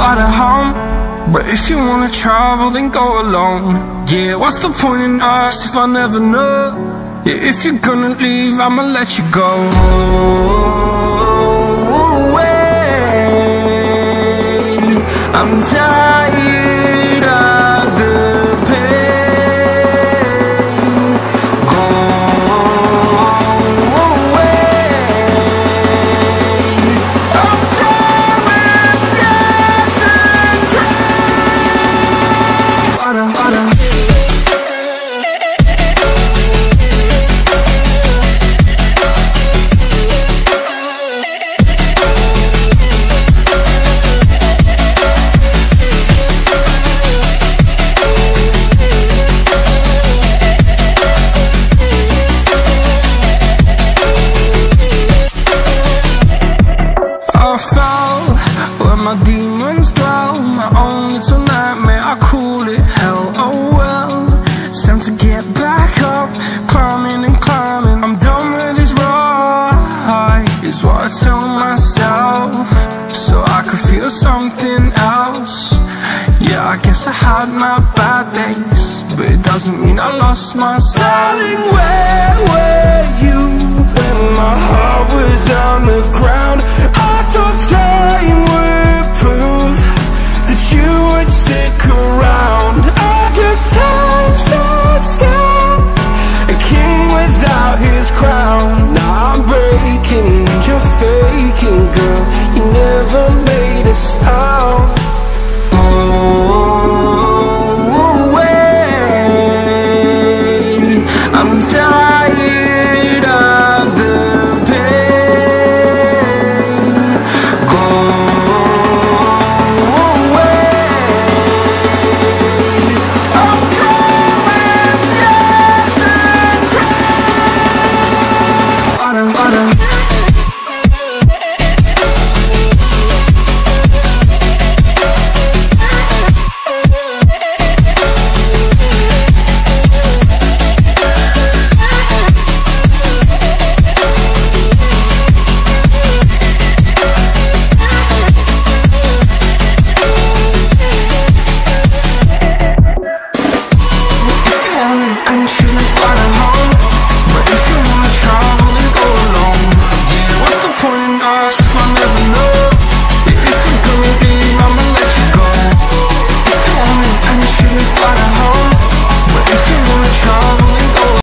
fly to home. But if you wanna travel, then go alone. Yeah, what's the point in us if I never know? Yeah, if you're gonna leave, I'ma let you go. I'm tired of the pain. Go away. I'm tired of yesterday. Harder, harder. My demons dwell, my own little nightmare, I call it hell. Oh well, it's time to get back up, climbing and climbing. I'm done with this ride, is what I tell myself, so I could feel something else. Yeah, I guess I had my bad days, but it doesn't mean I lost my style. Darling, where were you when my heart was on the ground? I thought time would prove that you would stick around.